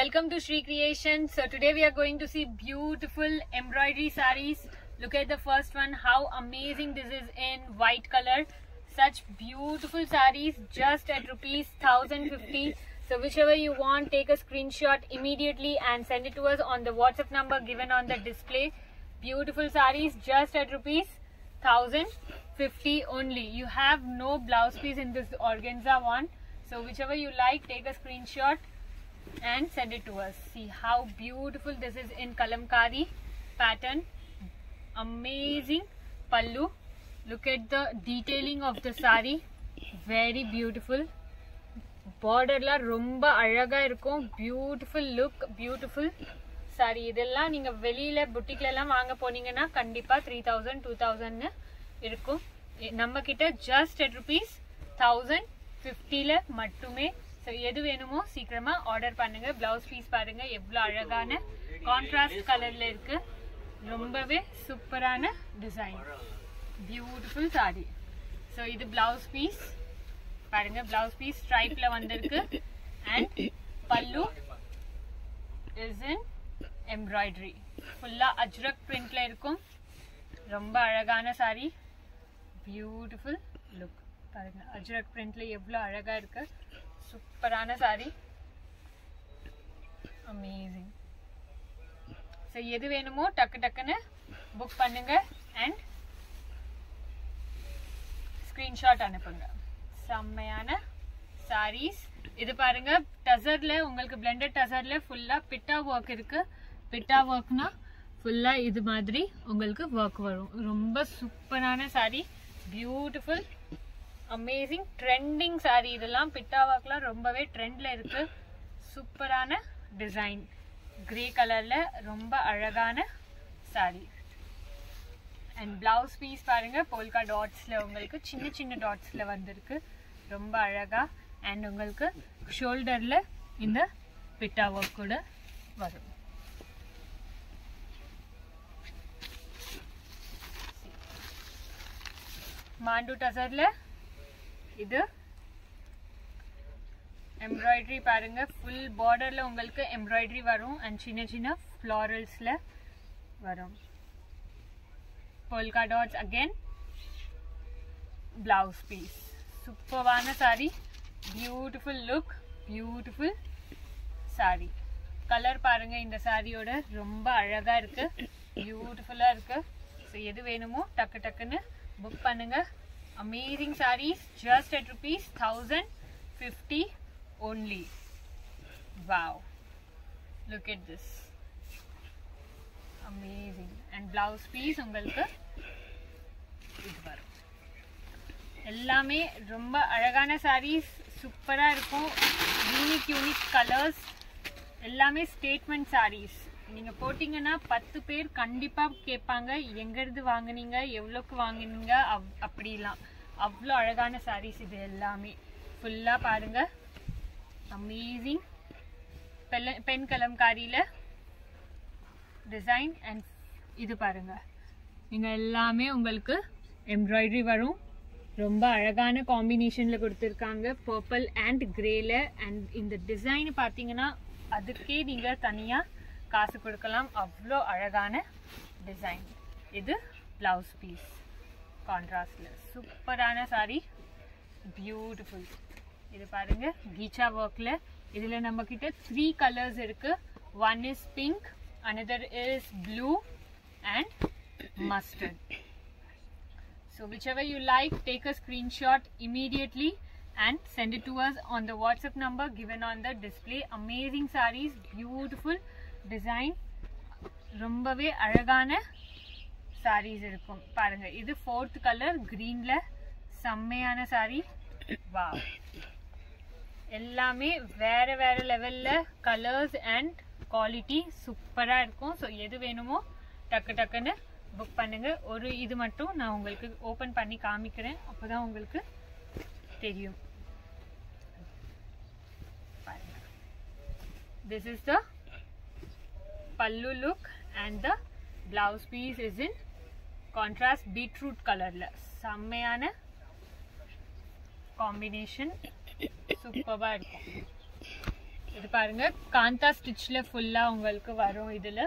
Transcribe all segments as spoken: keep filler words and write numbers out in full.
Welcome to Shri Creations. So today we are going to see beautiful embroidery sarees. Look at the first one, how amazing this is in white color. Such beautiful sarees just at rupees one thousand fifty. So whichever you want, take a screenshot immediately and send it to us on the WhatsApp number given on the display. Beautiful sarees just at rupees one thousand fifty only. You have no blouse piece in this organza one. So whichever you like, take a screenshot and send it to us. See how beautiful this is in kalamkari pattern. Amazing pallu. Look at the detailing of the saree. Very beautiful. Border la romba alaga irukum. Beautiful look, beautiful saree. Idella neenga velila boutique la vaanga poningana kandipa three thousand two thousand irukum. Namma kitta just at rupees one thousand fifty la mattume. So எது வேணுமோ சீக்கிரமா order பண்ணுங்க. Blouse piece பாருங்க எவ்வளவு அழகான contrast கலர்ல இருக்கு. ரொம்பவே சூப்பரான டிசைன். Beautiful saree. So இது ப்ளவுஸ் பீஸ் பாருங்க. ப்ளவுஸ் பீஸ் ஸ்ட்ரைப்ல வந்திருக்கு and pallu is in embroidery. ஃபுல்லா அஜ்ரக் பிரிண்ட்ல இருக்கும். ரொம்ப அழகான saree. Beautiful look. பாருங்க அஜ்ரக் பிரிண்ட்ல எவ்வளவு அழகா இருக்கு. சூப்பரான saree. அமேசிங். சோ எது வேணுமோ டக்கு டக்குன்னு புக் பண்ணுங்க and ஸ்கிரீன்ஷாட் அனுப்புங்க. செம்மையான sarees. இது பாருங்க டசர்ல உங்களுக்கு blended டசர்ல ஃபுல்லா பிட்டா வர்க் இருக்கு. பிட்டா வர்க்னா ஃபுல்லா இது மாதிரி உங்களுக்கு வர்க் வரும். ரொம்ப சூப்பரான saree. Beautiful amazing trending saree. இதெல்லாம் பிட்டா வர்க்லாம் ரொம்பவே ட்ரெண்ட்ல இருக்கு. சூப்பரான டிசைன். கிரே கலர்ல ரொம்ப அழகான saree. அண்ட் பிளவுஸ் பீஸ் பாருங்க போல்கா டாட்ஸ்ல உங்களுக்கு சின்ன சின்ன டாட்ஸ்ல வந்திருக்கு. ரொம்ப அழகா. அண்ட் உங்களுக்கு ஷோல்டர்ல இந்த பிட்டா வர்க் கூட வரும். மாண்டு டசர்ல இது எம்ப்ராய்டரி பாருங்க. ஃபுல் பார்டர்ல உங்களுக்கு எம்ப்ராய்டரி வரும் அண்ட் சின்ன சின்ன ஃப்ளாரல்ஸ்ல வரும். polka dots again. Blouse piece. சூப்பரான saree. Beautiful look. Beautiful saree. Colour பாருங்க இந்த சாரியோட ரொம்ப அழகா இருக்கு. பியூட்டிஃபுல்லா இருக்கு. ஸோ எது வேணுமோ டக்கு டக்குன்னு புக் பண்ணுங்க. Amazing sarees just at rupees one thousand fifty only. Wow. Look at this. Amazing. And blouse piece உங்களுக்கு இது வரும். எல்லாமே ரொம்ப அழகான sarees. சூப்பரா இருக்கும். Unique unique colours. எல்லாமே ஸ்டேட்மெண்ட் sarees. நீங்க போட்டிங்கன்னா பத்து பேர் கண்டிப்பா கேட்பாங்க எங்க இருந்து வாங்குனீங்க, எவ்வளவுக்கு வாங்குனீங்க அப்படிலாம். அவ்வளோ அழகான sarees இது எல்லாமே. ஃபுல்லா பாருங்க. அமேசிங் பென் கலம்காரியில டிசைன் அண்ட் இது பாருங்க. நீங்க எல்லாமே உங்களுக்கு எம்ப்ராய்டரி வரும். ரொம்ப அழகான காம்பினேஷன்ல கொடுத்துருக்காங்க. பர்பிள் அண்ட் கிரேல. அண்ட் இந்த டிசைன் பார்த்தீங்கன்னா அதுக்கே நீங்க தனியா காசு கொடுக்கலாம். அவ்வளோ அழகான டிசைன். இது பிளவுஸ் பீஸ் கான்ட்ராஸ்ட்ல சூப்பரான saree. பியூட்டிஃபுல். இது பாருங்க கீச்சா ஒர்க்ல. இதுல நம்ம கிட்ட த்ரீ கலர்ஸ் இருக்கு. One is pink, another is blue and mustard. So whichever you like, take a screenshot immediately and send it to us on the WhatsApp number given on the display. Amazing sarees, beautiful design. ரொம்பவே அழகான sarees இருக்கும். பாருங்க இது fourth color greenல செம்மையான saree. Wow. எல்லாமே வேற வேற லெவல்ல கலர்ஸ் அண்ட் குவாலிட்டி சூப்பரா இருக்கும். ஸோ எது வேணுமோ டக்கு டக்குன்னு புக் பண்ணுங்க. ஒரு இது மட்டும் நான் உங்களுக்கு ஓபன் பண்ணி காமிக்கிறேன். அப்போதான் உங்களுக்கு தெரியும். பாருங்க. This is the pallu look and the blouse piece is in contrast beetroot colorல. செம்மையான காம்பினேஷன். சூப்பரா இருக்கும். இது பாருங்க காந்தா ஸ்டிச்ல ஃபுல்லா உங்களுக்கு வரும். இதுல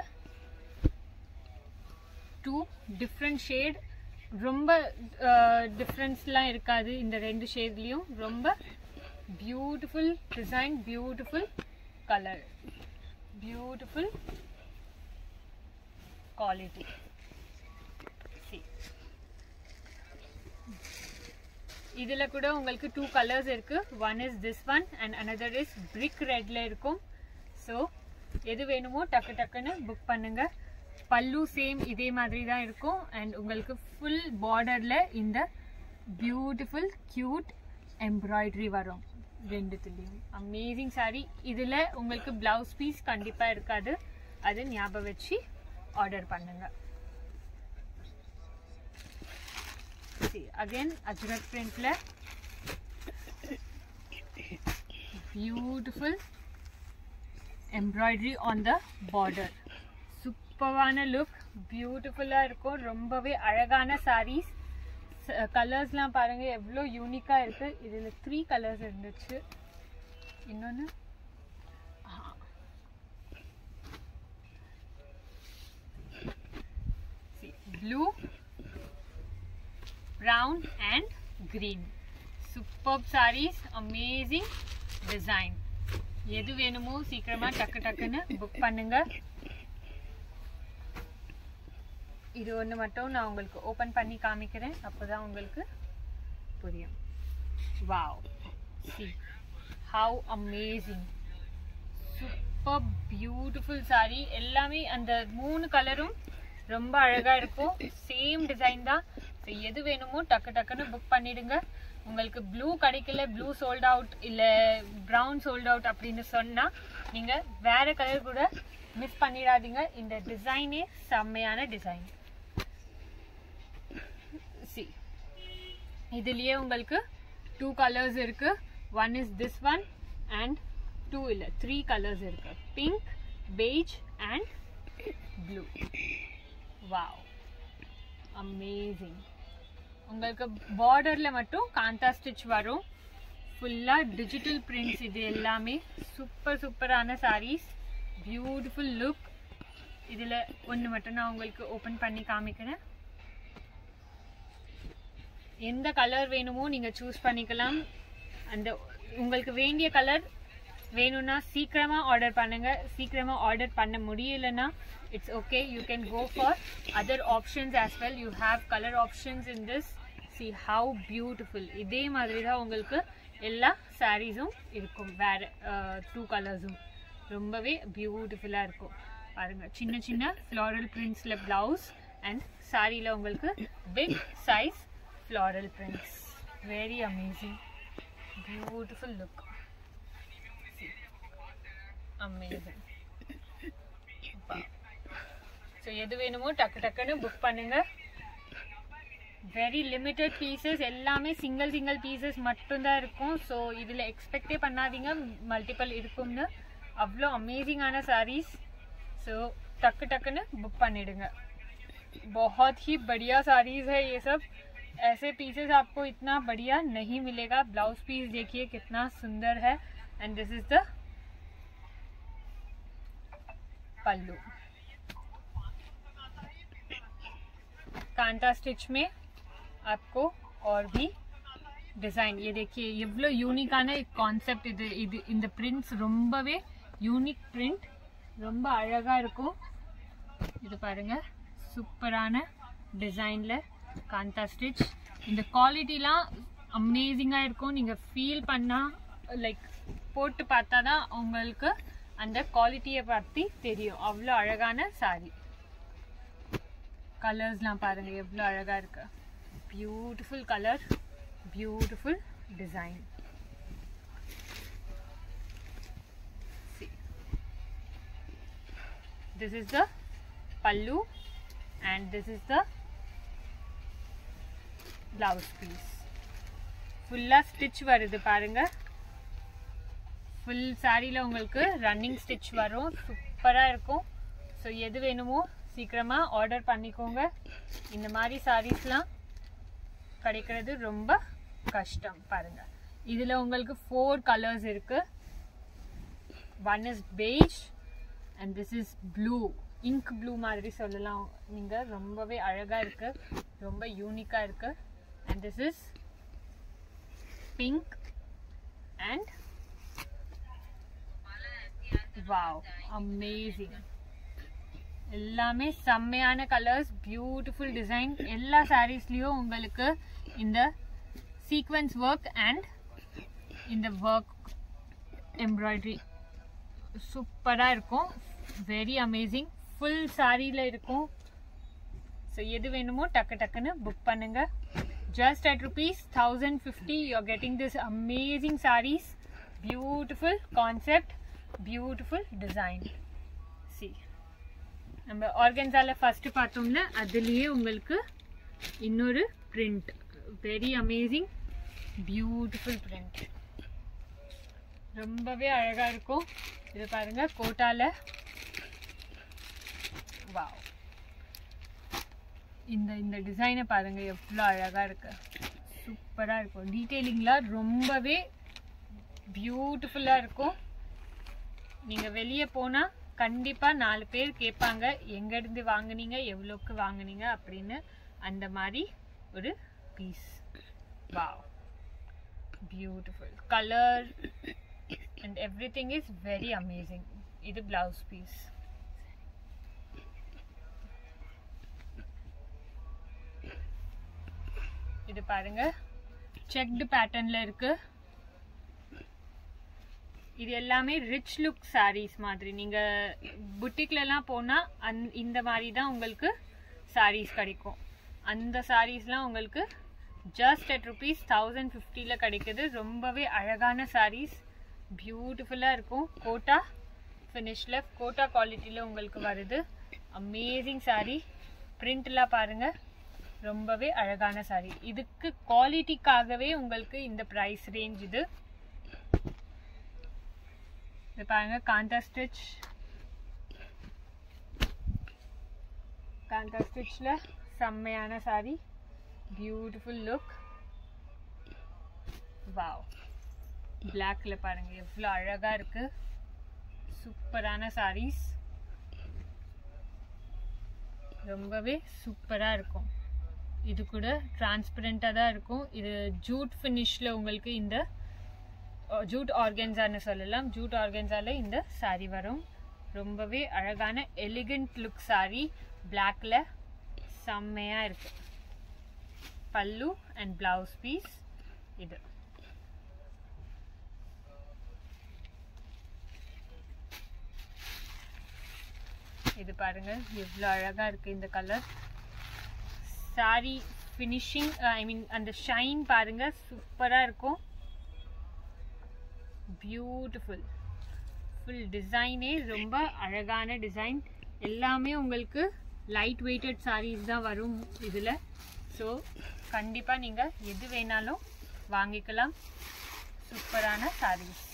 டூ டிஃப்ரெண்ட் ஷேட், ரொம்ப டிஃப்ரென்ஸ்லாம் இருக்காது இந்த ரெண்டு ஷேட்லயும். ரொம்ப beautiful design, beautiful colour, beautiful quality. இதுல கூட உங்களுக்கு டூ கலர்ஸ் இருக்கு. One is this one and another is brick ரெட்ல இருக்கும். ஸோ எது வேணுமோ டக்கு டக்குன்னு புக் பண்ணுங்க. பல்லு சேம் இதே மாதிரி தான் இருக்கும். அண்ட் உங்களுக்கு ஃபுல் பார்டர்ல இந்த பியூட்டிஃபுல் கியூட் எம்ப்ராய்டரி வரும் ரெண்டுத்துலேயும். Amazing sorry. இதில் உங்களுக்கு பிளவுஸ் பீஸ் கண்டிப்பாக இருக்காது, அது ஞாபகம் வச்சு ஆர்டர் பண்ணுங்க. Again ajrak print la beautiful embroidery on the border. Supervana look, beautiful ah irukum. Rombave alagana sarees. Colors la parunga evlo unique ah irukku. Idhula three colors irunduchu. Innonu see blue, brown and green. Superb sarees, amazing design. எது வேணுமோ சீக்கிரமா டக்கு டக்குன்னு book பண்ணுங்க. இது ஒன்று மட்டும் நான் உங்களுக்கு ஓப்பன் பண்ணி காமிக்கிறேன், அப்போதான் உங்களுக்கு புரியும். Wow, see how amazing, super beautiful saree. எல்லாமே அந்த மூணு கலரும் ரொம்ப அழகா இருக்கும். சேம் டிசைன் தான். எது வேணுமோ டக்கு டக்குன்னு புக் பண்ணிடுங்க. உங்களுக்கு ப்ளூ கிடைக்கல, ப்ளூ சோல்ட் அவுட் இல்லை ப்ரௌன் சோல்ட் அவுட் அப்படின்னு சொன்னா நீங்க வேற கலர் கூட மிஸ் பண்ணிடாதீங்க. இந்த டிசைனே செம்மையான டிசைன். சி இதுலயே உங்களுக்கு டூ கலர்ஸ் இருக்கு. One is this one and two இல்லை த்ரீ கலர்ஸ் இருக்கு. Pink, beige and blue. Wow, amazing. உங்களுக்கு பார்டர்ல மட்டும் காந்தா ஸ்டிச் வரும். ஃபுல்லா டிஜிட்டல் பிரிண்ட்ஸ். இது எல்லாமே சூப்பர் சூப்பரான சாரீஸ். Beautiful look. இதுல ஒன்று மட்டும் நான் உங்களுக்கு ஓப்பன் பண்ணி காமிக்கிறேன். எந்த கலர் வேணுமோ நீங்க சூஸ் பண்ணிக்கலாம். அந்த உங்களுக்கு வேண்டிய கலர் வேணும்னா சீக்கிரமா ஆர்டர் பண்ணுங்க. சீக்கிரமா ஆர்டர் பண்ண முடியலன்னா it's okay, you can go for other options as well. You have color options in this. See how beautiful. இதே மாதிரி தான் உங்களுக்கு எல்லா சாரீஸும் இருக்கும். வேற டூ கலர்ஸும் ரொம்பவே பியூட்டிஃபுல்லா இருக்கும். பாருங்க, சின்ன சின்ன ஃப்ளாரல் பிரிண்ட்ஸ்ல பிளவுஸ் அண்ட் சாரியில உங்களுக்கு big size floral prints. Very amazing, beautiful look. Amazing. So எது வேணுமோ டக்கு டக்குன்னு புக் பண்ணுங்க. வெரி லிமிட்டட் பீசஸ், எல்லாமே சிங்கிள் சிங்கிள் பீசஸ் மட்டும்தான் இருக்கும். ஸோ இதில் எக்ஸ்பெக்டே பண்ணாதீங்க மல்டிபிள் இருக்கும்னு. அவ்வளோ அமேசிங்கான சாரீஸ். ஸோ टक टक ने बुक பண்ணிடுங்க। बहुत ही बढ़िया साड़ीज है ये सब। ऐसे पीसेस आपको इतना बढ़िया नहीं मिलेगा। ब्लाउज पीस देखिए कितना सुंदर है and this is the pallu. Kantha stitch में आपको और भी डिजाइन ये देखिए इव्लो यूनिकाன கான்செப்ட் இது இது இந்த பிரிண்ட்ஸ் ரொம்பவே யூனிக் பிரிண்ட் ரொம்ப அழகா இருக்கும்। இது பாருங்க சூப்பரான டிசைன்ல காந்தா ஸ்டிச்। இந்த குவாலிட்டிலாம் அமேசிங்கா இருக்கும்। நீங்க ஃபீல் பண்ணா லைக் போட்டு பார்த்தா தான் உங்களுக்கு அந்த குவாலிட்டியை பத்தி தெரியும்। அவ்வளோ அழகான சாரி। கலர்ஸ்லாம் பாருங்க எவ்வளோ அழகா இருக்கு। Beautiful colour, beautiful design। See, this is the pallu and this is the blouse piece। full stitch varudhu parunga। full saree la ungalku running stitch varum, சூப்பரா இருக்கும்। so எது வேணுமோ சீக்கிரமா ஆர்டர் பண்ணிக்கோங்க। இந்த மாதிரி sareesலாம் கிடைக்கிறது ரொம்ப கஷ்டம்। பாருங்க இதுல உங்களுக்கு four கலர்ஸ் இருக்கு। one is beige and this is blue, ink blue மாதிரி சொல்லலாம் நீங்க. ரொம்பவே அழகா இருக்கு, ரொம்ப யூனிக்கா இருக்கு. and this is pink and wow, amazing. எல்லாமே செம்மையான கலர்ஸ், பியூட்டிஃபுல் டிசைன். எல்லா சாரீஸ்லயும் உங்களுக்கு இந்த சீக்வென்ஸ் ஒர்க் அண்ட் இந்த ஒர்க் எம்ப்ராய்டரி சூப்பரா இருக்கும். Very amazing. ஃபுல் சாரியில இருக்கும். ஸோ எது வேணுமோ டக்கு டக்குன்னு புக் பண்ணுங்க. just at rupees one thousand fifty you are getting this amazing sarees. Beautiful concept, beautiful design. see, நம்ம ஆர்கன்ஸால ஃபர்ஸ்ட் பார்த்தோம்ல, அதுலயே உங்களுக்கு இன்னொரு print, very amazing, beautiful print. ரொம்பவே அழகா இருக்கும். இது பாருங்க கோட்டால. வாவ், இந்த இந்த டிசைனை பாருங்க எவ்வளோ அழகா இருக்கு. சூப்பரா இருக்கும். டீடைலிங்லாம் ரொம்பவே பியூட்டிஃபுல்லா இருக்கும். நீங்க வெளியே போனா கண்டிப்பா நாலு பேர் கேட்பாங்க எங்க இருந்து வாங்குனீங்க, எவ்வளோக்கு வாங்குனீங்க அப்படின்னு. அந்த மாதிரி ஒரு piece. Wow, beautiful colour and everything is very amazing. இது blouse piece. இது பாருங்க checked patternல இருக்கு. இது எல்லாமே ரிச் லுக் sarees மாதிரி. நீங்க புட்டிக்ல எல்லாம் போனா இந்த மாதிரி தான் உங்களுக்கு sarees கிடைக்கும். அந்த sareesலாம் உங்களுக்கு just at rupees one thousand fifty ல கிடைக்குது. ரொம்பவே அழகான sarees, பியூட்டிஃபுல்லா இருக்கும். கோட்டா ஃபினிஷ்ல, கோட்டா குவாலிட்டில உங்களுக்கு வருது. Amazing sorry. பிரிண்ட்லாம் பாருங்க, ரொம்பவே அழகான சாரி. இதுக்கு குவாலிட்டிக்காகவே உங்களுக்கு இந்த பிரைஸ் ரேஞ்ச். இது இது பாருங்க காந்தா ஸ்டிச். காந்தா ஸ்டிச்ல செம்மையான சாரி, பியூட்டிஃபுல் லுக். வாவ், பிளாக்ல பாருங்க எவ்வளோ அழகா இருக்கு. சூப்பரான சாரீஸ், ரொம்பவே சூப்பரா இருக்கும். இது கூட டிரான்ஸ்பரண்டா தான் இருக்கும். இது ஜூட் ஃபினிஷ்ல உங்களுக்கு இந்த ஜூட் ஆர்கன்ஸான்னு சொல்லலாம். ஜூட் ஆர்கன்ஸால இந்த சாரி வரும். ரொம்பவே அழகான எலிகண்ட் லுக் சாரி. பிளாக்ல செம்மையா இருக்கு. பல்லு அண்ட் பிளவுஸ் பீஸ். இது இது பாருங்க எவ்வளோ அழகா இருக்கு இந்த colour. Sari finishing, I mean அந்த ஷைன் பாருங்க சூப்பரா இருக்கும். பியூட்டிஃபுல். ஃபுல் டிசைனே ரொம்ப அழகான டிசைன். எல்லாமே உங்களுக்கு லைட் வெயிட்டட் சாரீஸ் தான் வரும் இதுல. ஸோ கண்டிப்பா நீங்க எது வேணாலும் வாங்கிக்கலாம். சூப்பரான சாரீஸ்.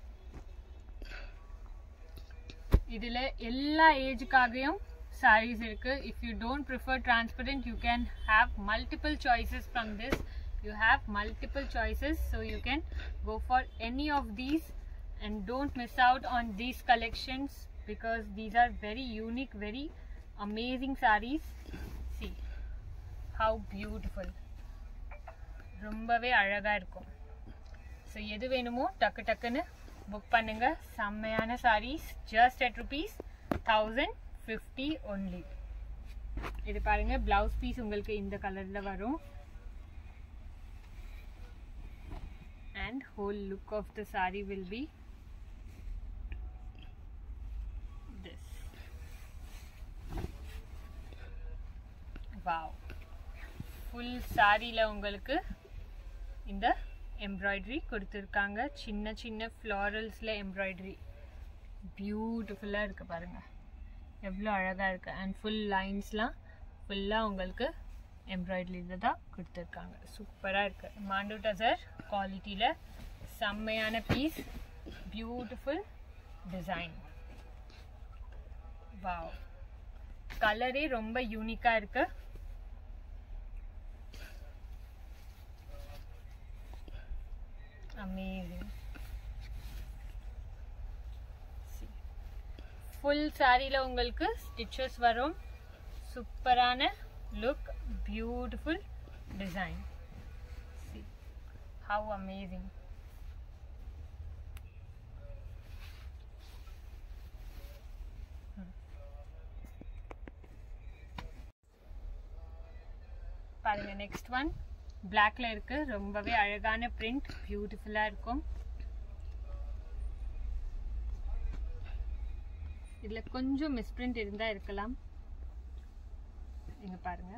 இதுல எல்லா ஏஜுக்காகவும் sarees இருக்கு. if you don't prefer transparent you can have multiple choices from this. you have multiple choices, so you can go for any of these and don't miss out on these collections because these are very unique, very amazing sarees. see how beautiful. ரொம்பவே அழகா இருக்கும். so எது வேணுமோ டக்கு டக்குன்னு book பண்ணுங்க. செம்மையான sarees just at rupees one thousand fifty only. இது பாருங்க பிளவுஸ் பீஸ் உங்களுக்கு இந்த கலர்ல வரும். and whole look of the saree will be this. wow, full saree la உங்களுக்கு இந்த எம்ப்ராய்டரி கொடுத்திருக்காங்க. சின்ன சின்ன ஃப்ளாரல்ஸ்ல எம்ப்ராய்டரி பியூட்டிஃபுல்லா இருக்கு பாருங்க எவ்வளோ அழகா இருக்கு. அண்ட் ஃபுல் லைன்ஸ்லாம் ஃபுல்லா உங்களுக்கு எம்ப்ராய்டரியில தான் கொடுத்துருக்காங்க. சூப்பரா இருக்கு. மாண்டு டசர் குவாலிட்டியில செம்மையான பீஸ், பியூட்டிஃபுல் டிசைன். வாவ், கலரே ரொம்ப யூனிக்கா இருக்கு. amazing. ஃபுல் சாரியில் உங்களுக்கு ஸ்டிச்சஸ் வரும். சூப்பரான look, beautiful design. See how amazing. பாருங்க, நெக்ஸ்ட் ஒன் பிளாக்ல இருக்கு. ரொம்பவே அழகான பிரிண்ட், பியூட்டிஃபுல்லா இருக்கும். இதுல கொஞ்சம் மிஸ்பிரிண்ட் இருந்தா இருக்கலாம். இங்க பாருங்க,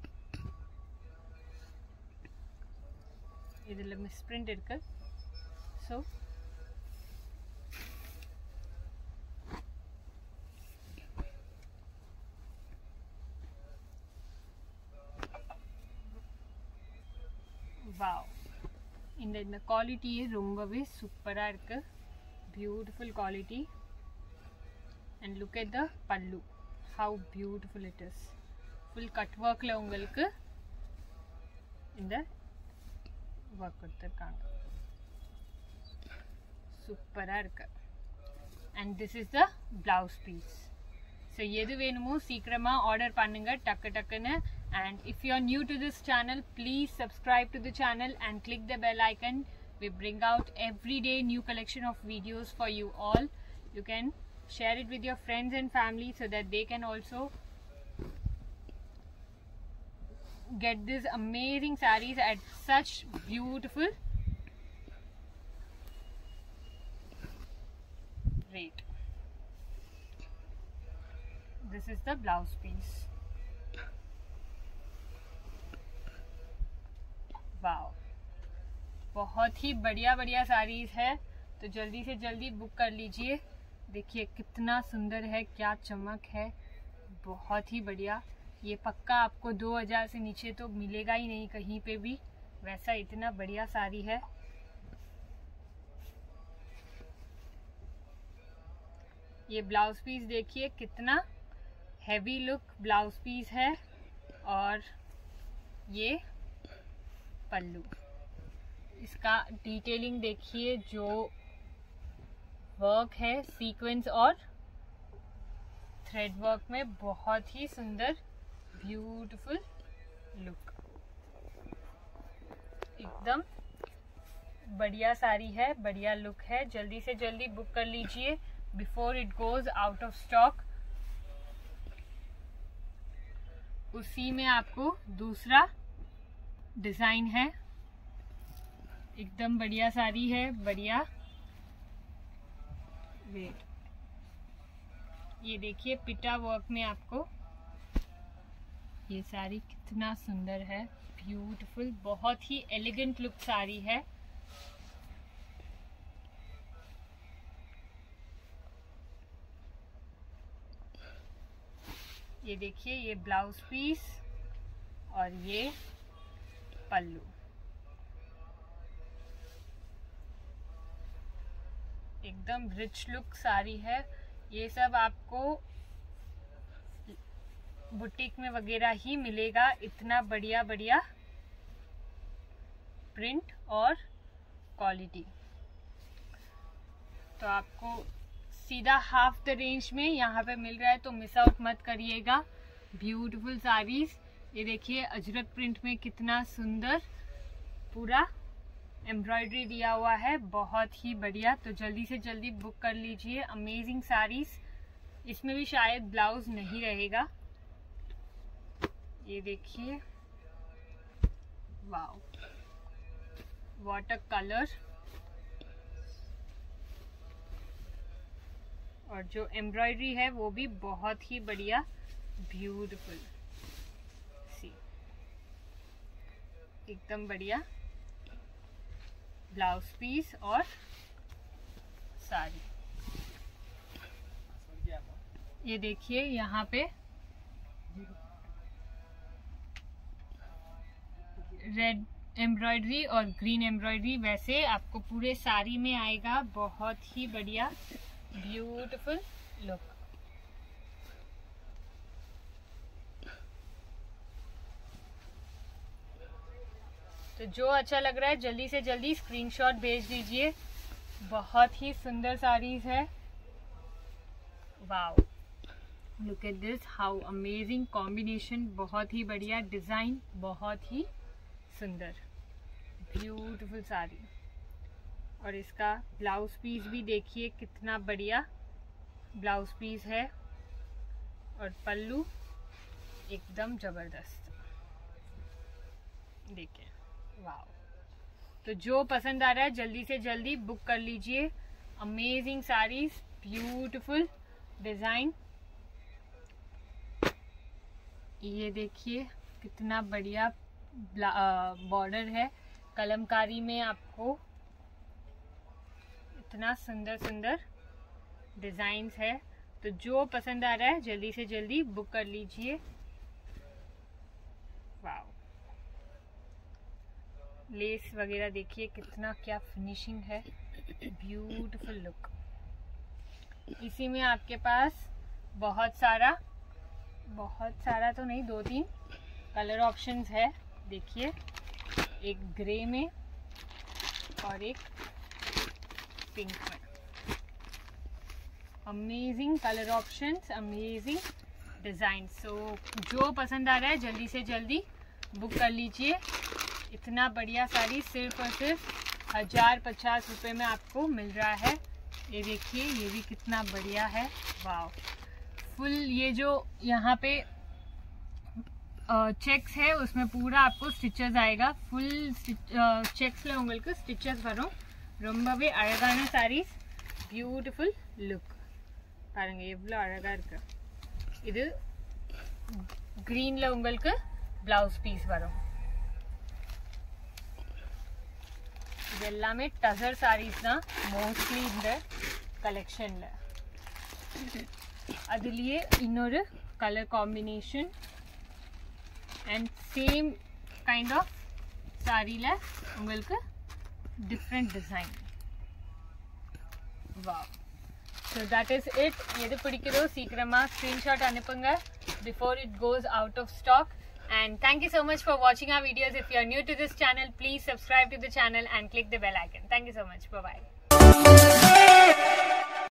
இதுல மிஸ்பிரிண்ட் இருக்கு. ஸோ வாவ், இந்த இந்த குவாலிட்டியே ரொம்பவே சூப்பராக இருக்கு. Beautiful quality. And look at the pallu, how beautiful it is. Full cut ஒர்க்கில் உங்களுக்கு இந்த ஒர்க் கொடுத்துருக்காங்க. சூப்பராக இருக்கு. And this is the blouse piece. So எது வேணுமோ சீக்கிரமாக ஆர்டர் பண்ணுங்க டக்கு டக்குன்னு. And if you are new to this channel, please subscribe to the channel and click the bell icon. We bring out every day new collection of videos for you all. You can share it with your friends and family so that they can also get these amazing sarees at such beautiful rate. This is the blouse piece. वाव, बहुत ही बढ़िया बढ़िया साड़ीज है. तो जल्दी से जल्दी book कर लीजिए. देखिए कितना सुंदर है, क्या चमक है, बहुत ही बढ़िया. ये पक्का आपको दो हज़ार से नीचे तो मिलेगा ही नहीं कहीं पे भी, वैसा इतना बढ़िया साड़ी है. ये ब्लाउज पीस देखिए, कितना हैवी लुक ब्लाउज पीस है. और ये पल्लू, इसका डिटेलिंग देखिए, जो वर्क है सीक्वेंस और थ्रेड वर्क में, बहुत ही सुंदर ब्यूटीफुल लुक. एकदम बढ़िया साड़ी है, बढ़िया लुक है. जल्दी से जल्दी बुक कर लीजिए before it goes out of stock. उसी में आपको दूसरा डिजाइन है. एकदम बढ़िया साड़ी है, बढ़िया. वेट, ये देखिए पिटा वर्क में आपको ये साड़ी कितना सुंदर है, ब्यूटीफुल, बहुत ही एलिगेंट लुक साड़ी है. ये देखिए, ये ब्लाउज पीस और ये पल्लू. एकदम रिच लुक साड़ी है. ये सब आपको बुटीक में वगैरह ही मिलेगा. इतना बढ़िया बढ़िया प्रिंट और क्वालिटी. तो आपको सीधा हाफ द रेंज में यहाँ पे मिल रहा है, तो मिस आउट मत करिएगा. ब्यूटीफुल साड़ीज. ये देखिए अजरक प्रिंट में कितना सुंदर पूरा एम्ब्रॉयडरी दिया हुआ है, बहुत ही बढ़िया. तो जल्दी से जल्दी बुक कर लीजिए. अमेजिंग साड़ीज. इसमें भी शायद ब्लाउज नहीं रहेगा. ये देखिए, वाओ, वाटर कलर. और जो एम्ब्रॉयडरी है वो भी बहुत ही बढ़िया, ब्यूटीफुल. सी, एकदम बढ़िया ब्लाउज पीस और साड़ी. ये देखिए यहाँ पे रेड एम्ब्रॉयडरी और ग्रीन एम्ब्रॉयडरी, वैसे आपको पूरे साड़ी में आएगा. बहुत ही बढ़िया ब्यूटीफुल लुक. तो जो अच्छा लग रहा है जल्दी से जल्दी स्क्रीनशॉट भेज दीजिए. बहुत ही सुंदर साड़ीज है. Wow, look at this, how amazing combination, बहुत ही बढ़िया डिजाइन, बहुत ही सुंदर, ब्यूटीफुल साड़ी। और इसका ब्लाउज पीस भी देखिए कितना बढ़िया ब्लाउज पीस है, और पल्लू एकदम जबरदस्त, देखिए वाओ। तो जो पसंद आ रहा है जल्दी से जल्दी बुक कर लीजिए। अमेजिंग साड़ीज, ब्यूटीफुल डिजाइन, ये देखिए कितना बढ़िया बॉर्डर है, कलमकारी में आपको इतना सुंदर सुंदर डिजाइन्स है। तो जो पसंद आ रहा है जल्दी से जल्दी बुक कर लीजिए। वाओ, लेस वगैरह देखिए कितना क्या फिनिशिंग है, ब्यूटीफुल लुक। इसी में आपके पास बहुत सारा बहुत सारा तो नहीं, दो तीन कलर ऑप्शंस है, देखिए एक ग्रे में और एक पिंक में। Amazing colour options, amazing design. So जो पसंद आ रहा है जल्दी से जल्दी बुक कर लीजिए। इतना बढ़िया साड़ी सिर्फ और सिर्फ हजार पचास रुपये में आपको मिल रहा है। ये देखिए, ये भी कितना बढ़िया है, वाव। फुल ये जो यहाँ पे चेक्स है उसमें पूरा आपको स्टिचेस आएगा, फुल चेक्स உங்களுக்கு ஸ்டிச்சஸ் வரும், ரொம்பவே அழகான சாரீஸ், பியூட்டிஃபுல் லுக் பாருங்க எவ்வளவு அழகா இருக்கு। இது கிரீன்ல உங்களுக்கு பிளவுஸ் பீஸ் வரும்। இது எல்லாமே டசர் சாரீஸ் தான் மோஸ்ட்லி இந்த கலெக்ஷன்ல। அதுலயே இன்னொரு colour combination and same kind of saree உங்களுக்கு different design. Wow, so that is it. எது பிடிக்குதோ சீக்கிரமா screenshot அனுப்புங்க before it goes out of stock. And thank you so much for watching our videos. If you are new to this channel, please subscribe to the channel and click the bell icon. Thank you so much. Bye bye.